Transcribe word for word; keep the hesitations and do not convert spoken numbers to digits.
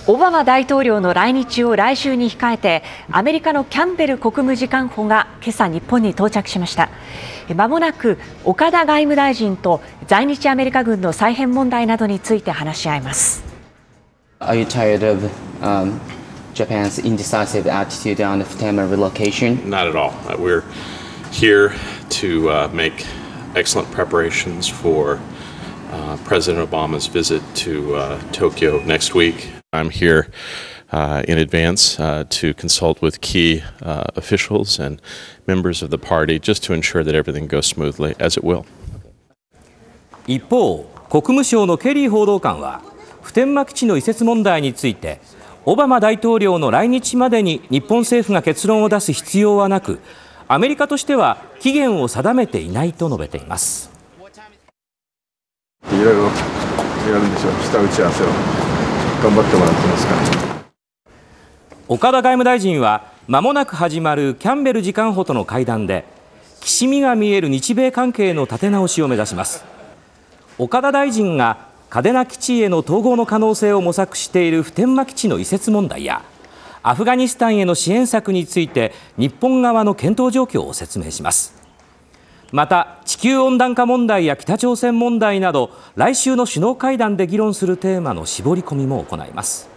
オバマ大統領の来日を来週に控えて、アメリカのキャンベル国務次官補が今朝日本に到着しました。まもなく岡田外務大臣と在日アメリカ軍の再編問題などについて話し合います。 Are you tired of, um, Japan's indecisive attitude on the Futenma relocation? Not at all. We're here to uh, make excellent preparations for uh, President Obama's visit to uh, Tokyo next week. I'm here uh, in advance uh, to consult with key uh, officials and members of the party just to ensure that everything goes smoothly, as it will. 一方、国務省のケリー報道官は普天間基地の移設問題について、オバマ大統領の来日までに日本政府が結論を出す必要はなく、アメリカとしては期限を定めていないと述べています。 いろいろやるんでしょう。下打ち合わせを頑張ってもらってますから。 岡田外務大臣は間もなく始まるキャンベル次官補との会談で、きしみが見える日米関係の立て直しを目指します。岡田大臣が嘉手納基地への統合の可能性を模索している普天間基地の移設問題や、アフガニスタンへの支援策について日本側の検討状況を説明します。また地球温暖化問題や北朝鮮問題など、来週の首脳会談で議論するテーマの絞り込みも行います。